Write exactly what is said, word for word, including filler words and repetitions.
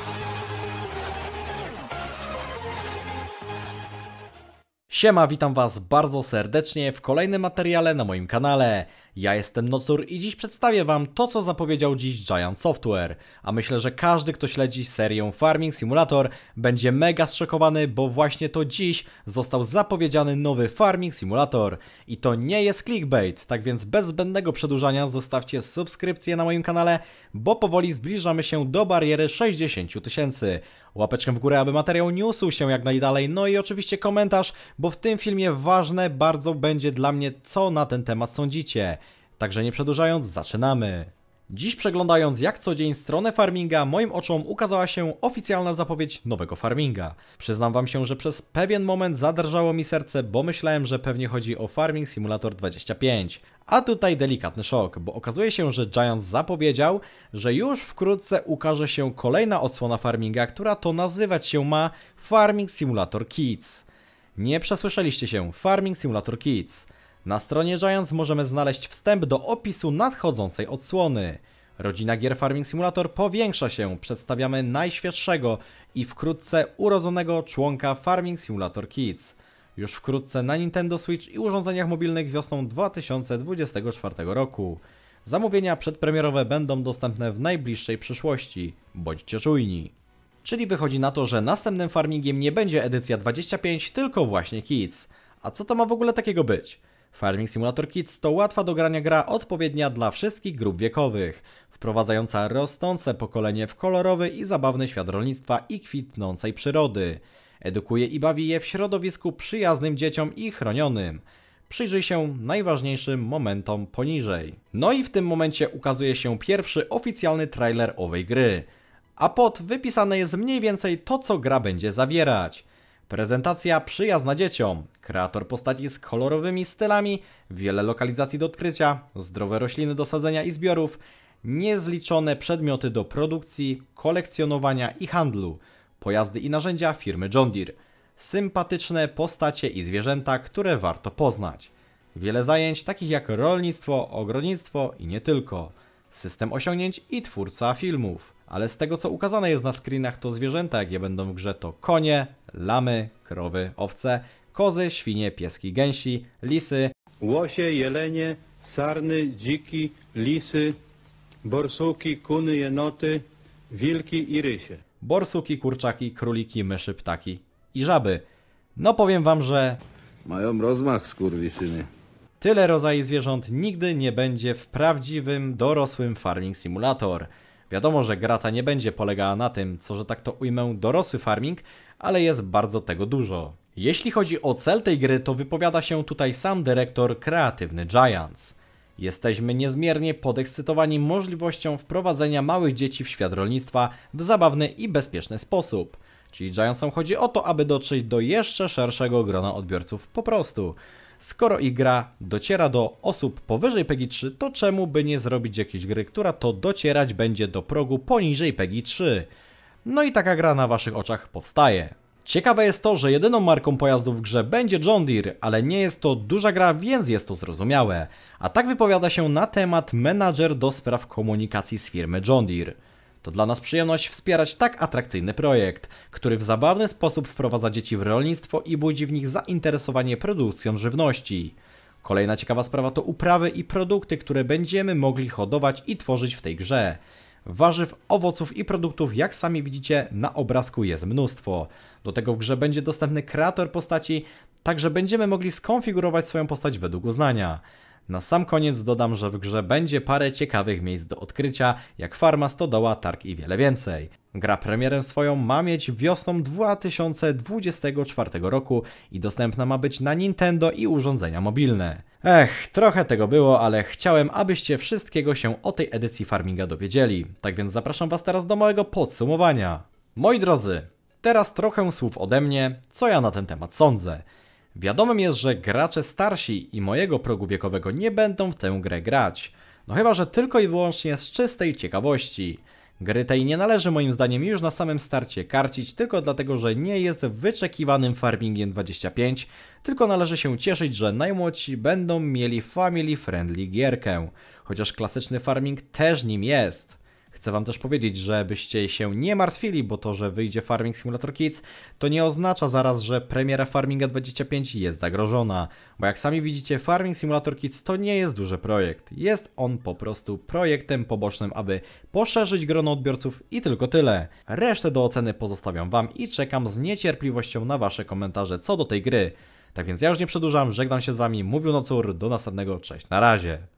Siema, witam was bardzo serdecznie w kolejnym materiale na moim kanale. Ja jestem Noctur i dziś przedstawię wam to, co zapowiedział dziś Giant Software. A myślę, że każdy, kto śledzi serię Farming Simulator, będzie mega zszokowany, bo właśnie to dziś został zapowiedziany nowy Farming Simulator. I to nie jest clickbait, tak więc bez zbędnego przedłużania zostawcie subskrypcję na moim kanale, bo powoli zbliżamy się do bariery sześćdziesięciu tysięcy. Łapeczkę w górę, aby materiał nie usuł się jak najdalej, no i oczywiście komentarz, bo w tym filmie ważne bardzo będzie dla mnie, co na ten temat sądzicie. Także nie przedłużając, zaczynamy. Dziś przeglądając jak co dzień stronę Farminga, moim oczom ukazała się oficjalna zapowiedź nowego Farminga. Przyznam wam się, że przez pewien moment zadrżało mi serce, bo myślałem, że pewnie chodzi o Farming Simulator dwadzieścia pięć. A tutaj delikatny szok, bo okazuje się, że Giant zapowiedział, że już wkrótce ukaże się kolejna odsłona Farminga, która to nazywać się ma Farming Simulator Kids. Nie przesłyszeliście się, Farming Simulator Kids. Na stronie Giant możemy znaleźć wstęp do opisu nadchodzącej odsłony. Rodzina gier Farming Simulator powiększa się, przedstawiamy najświeższego i wkrótce urodzonego członka Farming Simulator Kids. Już wkrótce na Nintendo Switch i urządzeniach mobilnych wiosną dwa tysiące dwudziestego czwartego roku. Zamówienia przedpremierowe będą dostępne w najbliższej przyszłości. Bądźcie czujni. Czyli wychodzi na to, że następnym Farmingiem nie będzie edycja dwadzieścia pięć, tylko właśnie Kids. A co to ma w ogóle takiego być? Farming Simulator Kids to łatwa do grania gra odpowiednia dla wszystkich grup wiekowych, wprowadzająca rosnące pokolenie w kolorowy i zabawny świat rolnictwa i kwitnącej przyrody. Edukuje i bawi je w środowisku przyjaznym dzieciom i chronionym. Przyjrzyj się najważniejszym momentom poniżej. No i w tym momencie ukazuje się pierwszy oficjalny trailer owej gry. A pod wypisane jest mniej więcej to, co gra będzie zawierać. Prezentacja przyjazna dzieciom, kreator postaci z kolorowymi stylami, wiele lokalizacji do odkrycia, zdrowe rośliny do sadzenia i zbiorów, niezliczone przedmioty do produkcji, kolekcjonowania i handlu, pojazdy i narzędzia firmy John Deere, sympatyczne postacie i zwierzęta, które warto poznać. Wiele zajęć takich jak rolnictwo, ogrodnictwo i nie tylko, system osiągnięć i twórca filmów. Ale z tego, co ukazane jest na screenach, to zwierzęta, jakie będą w grze, to konie, lamy, krowy, owce, kozy, świnie, pieski, gęsi, lisy, łosie, jelenie, sarny, dziki, lisy, borsuki, kuny, jenoty, wilki i rysie. Borsuki, kurczaki, króliki, myszy, ptaki i żaby. No powiem wam, że mają rozmach, skurwysyny. tyle rodzajów zwierząt nigdy nie będzie w prawdziwym, dorosłym Farming Simulator. Wiadomo, że gra ta nie będzie polegała na tym, co, że tak to ujmę, dorosły farming, ale jest bardzo tego dużo. Jeśli chodzi o cel tej gry, to wypowiada się tutaj sam dyrektor kreatywny Giants. Jesteśmy niezmiernie podekscytowani możliwością wprowadzenia małych dzieci w świat rolnictwa w zabawny i bezpieczny sposób. Czyli Giantsom chodzi o to, aby dotrzeć do jeszcze szerszego grona odbiorców po prostu. Skoro ich gra dociera do osób powyżej PEGI trzy, to czemu by nie zrobić jakiejś gry, która to docierać będzie do progu poniżej PEGI trzy? No i taka gra na waszych oczach powstaje. Ciekawe jest to, że jedyną marką pojazdów w grze będzie John Deere, ale nie jest to duża gra, więc jest to zrozumiałe. A tak wypowiada się na temat menadżer do spraw komunikacji z firmy John Deere. To dla nas przyjemność wspierać tak atrakcyjny projekt, który w zabawny sposób wprowadza dzieci w rolnictwo i budzi w nich zainteresowanie produkcją żywności. Kolejna ciekawa sprawa to uprawy i produkty, które będziemy mogli hodować i tworzyć w tej grze. Warzyw, owoców i produktów, jak sami widzicie, na obrazku jest mnóstwo. Do tego w grze będzie dostępny kreator postaci, także będziemy mogli skonfigurować swoją postać według uznania. Na sam koniec dodam, że w grze będzie parę ciekawych miejsc do odkrycia, jak farma, stodoła, targ i wiele więcej. Gra premierę swoją ma mieć wiosną dwa tysiące dwudziestego czwartego roku i dostępna ma być na Nintendo i urządzenia mobilne. Ech, trochę tego było, ale chciałem, abyście wszystkiego się o tej edycji Farminga dowiedzieli. Tak więc zapraszam was teraz do małego podsumowania. Moi drodzy, teraz trochę słów ode mnie, co ja na ten temat sądzę. Wiadomym jest, że gracze starsi i mojego progu wiekowego nie będą w tę grę grać. No chyba, że tylko i wyłącznie z czystej ciekawości. Gry tej nie należy moim zdaniem już na samym starcie karcić tylko dlatego, że nie jest wyczekiwanym Farmingiem dwadzieścia pięć, tylko należy się cieszyć, że najmłodsi będą mieli family friendly gierkę, chociaż klasyczny farming też nim jest. Chcę wam też powiedzieć, żebyście się nie martwili, bo to, że wyjdzie Farming Simulator Kids, to nie oznacza zaraz, że premiera Farminga dwadzieścia pięć jest zagrożona. Bo jak sami widzicie, Farming Simulator Kids to nie jest duży projekt. Jest on po prostu projektem pobocznym, aby poszerzyć grono odbiorców i tylko tyle. Resztę do oceny pozostawiam wam i czekam z niecierpliwością na wasze komentarze co do tej gry. Tak więc ja już nie przedłużam, żegnam się z wami, mówił Nocur, do następnego, cześć, na razie.